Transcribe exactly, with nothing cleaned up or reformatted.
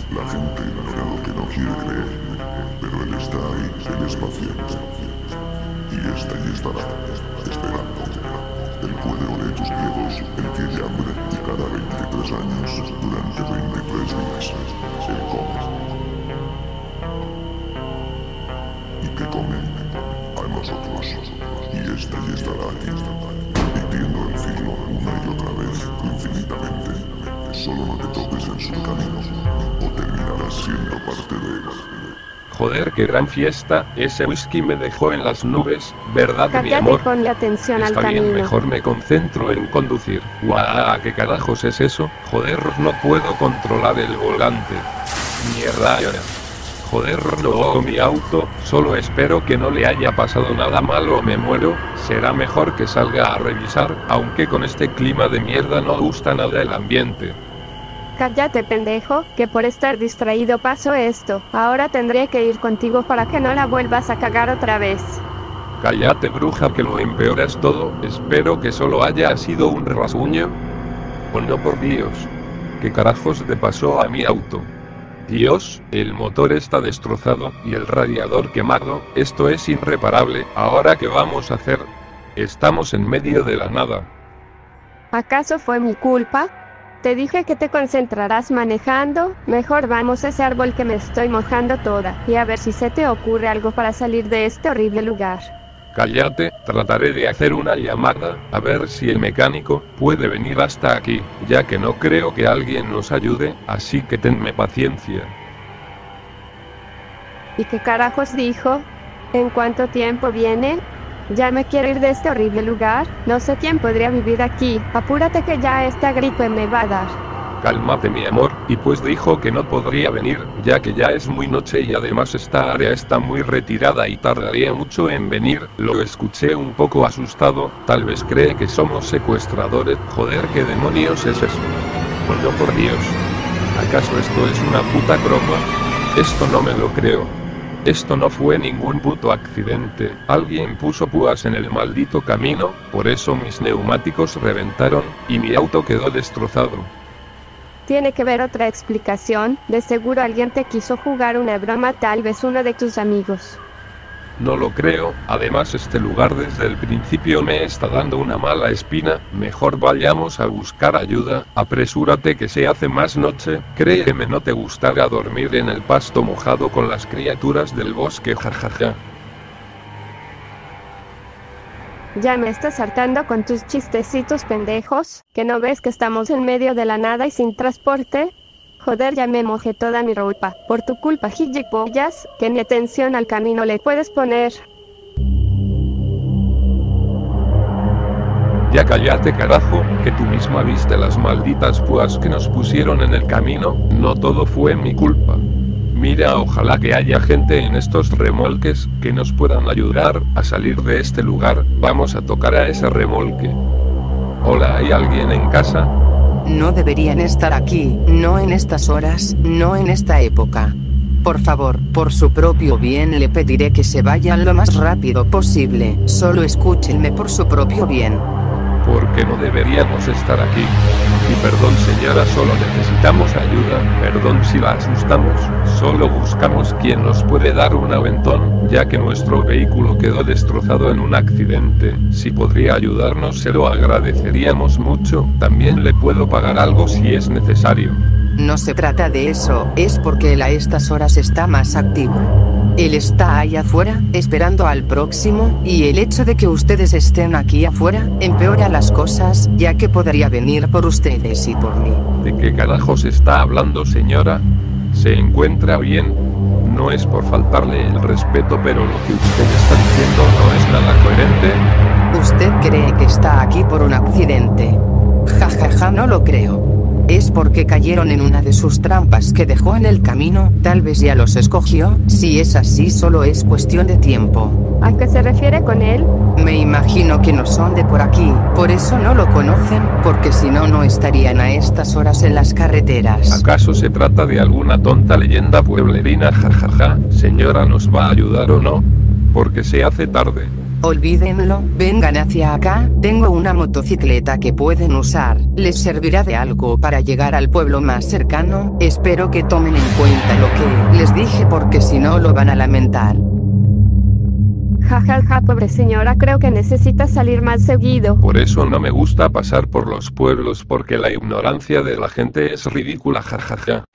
La gente creo que no quiere creer, pero él está ahí, él es paciente. Y está y estará, esperando. Él puede oler tus miedos, él tiene hambre, y cada veintitrés años, durante veintitrés días, él come. ¿Y qué come? A nosotros. Y está y estará aquí, repitiendo el ciclo una y otra vez, infinitamente. Solo no te topes en su camino, o terminarás siendo parte de él. Joder, qué gran fiesta, ese whisky me dejó en las nubes, ¿verdad, mi Cállate, amor? ponle atención al Está bien, camino. mejor me concentro en conducir. Guau, ¿qué carajos es eso? Joder, no puedo controlar el volante. Mierda. Joder, no, mi auto, solo espero que no le haya pasado nada malo o me muero. Será mejor que salga a revisar, aunque con este clima de mierda no gusta nada el ambiente. Cállate, pendejo, que por estar distraído pasó esto. Ahora tendré que ir contigo para que no la vuelvas a cagar otra vez. Cállate, bruja, que lo empeoras todo. Espero que solo haya sido un rasguño. Oh no, por Dios. ¿Qué carajos le pasó a mi auto? Dios, el motor está destrozado y el radiador quemado. Esto es irreparable. ¿Ahora qué vamos a hacer? Estamos en medio de la nada. ¿Acaso fue mi culpa? Te dije que te concentrarás manejando. Mejor vamos a ese árbol que me estoy mojando toda, y a ver si se te ocurre algo para salir de este horrible lugar. Cállate, trataré de hacer una llamada, a ver si el mecánico puede venir hasta aquí, ya que no creo que alguien nos ayude, así que tenme paciencia. ¿Y qué carajos dijo? ¿En cuánto tiempo viene? Ya me quiero ir de este horrible lugar, no sé quién podría vivir aquí, apúrate que ya esta gripe me va a dar. Cálmate, mi amor, y pues dijo que no podría venir, ya que ya es muy noche y además esta área está muy retirada y tardaría mucho en venir. Lo escuché un poco asustado, tal vez cree que somos secuestradores. Joder, ¿qué demonios es eso? Oh no, por Dios. ¿Acaso esto es una puta broma? Esto no me lo creo. Esto no fue ningún puto accidente, alguien puso púas en el maldito camino, por eso mis neumáticos reventaron, y mi auto quedó destrozado. Tiene que haber otra explicación, de seguro alguien te quiso jugar una broma, tal vez uno de tus amigos. No lo creo, además este lugar desde el principio me está dando una mala espina, mejor vayamos a buscar ayuda, apresúrate que se hace más noche, créeme no te gustará dormir en el pasto mojado con las criaturas del bosque, jajaja. Ya me estás hartando con tus chistecitos pendejos, ¿que no ves que estamos en medio de la nada y sin transporte? Joder, ya me mojé toda mi ropa, por tu culpa, gilipollas, que ni atención al camino le puedes poner. Ya cállate, carajo, que tú misma viste las malditas púas que nos pusieron en el camino, no todo fue mi culpa. Mira, ojalá que haya gente en estos remolques que nos puedan ayudar a salir de este lugar. Vamos a tocar a ese remolque. Hola, ¿hay alguien en casa? No deberían estar aquí, no en estas horas, no en esta época. Por favor, por su propio bien le pediré que se vayan lo más rápido posible. Solo escúchenme por su propio bien. Porque no deberíamos estar aquí. Y perdón, señora, solo necesitamos ayuda. Perdón si la asustamos. Solo buscamos quien nos puede dar un aventón, ya que nuestro vehículo quedó destrozado en un accidente. Si podría ayudarnos se lo agradeceríamos mucho. También le puedo pagar algo si es necesario. No se trata de eso, es porque él a estas horas está más activo. Él está ahí afuera, esperando al próximo, y el hecho de que ustedes estén aquí afuera, empeora las cosas, ya que podría venir por ustedes y por mí. ¿De qué carajos está hablando, señora? ¿Se encuentra bien? No es por faltarle el respeto, pero lo que usted está diciendo no es nada coherente. Usted cree que está aquí por un accidente. Ja ja ja, no lo creo. Es porque cayeron en una de sus trampas que dejó en el camino, tal vez ya los escogió, si es así solo es cuestión de tiempo. ¿A qué se refiere con él? Me imagino que no son de por aquí, por eso no lo conocen, porque si no no estarían a estas horas en las carreteras. ¿Acaso se trata de alguna tonta leyenda pueblerina? Jajaja, señora, ¿nos va a ayudar o no? Porque se hace tarde. Olvídenlo, vengan hacia acá, tengo una motocicleta que pueden usar, les servirá de algo para llegar al pueblo más cercano, espero que tomen en cuenta lo que les dije porque si no lo van a lamentar. Jajaja, ja, ja, pobre señora, creo que necesita salir más seguido. Por eso no me gusta pasar por los pueblos porque la ignorancia de la gente es ridícula, jajaja.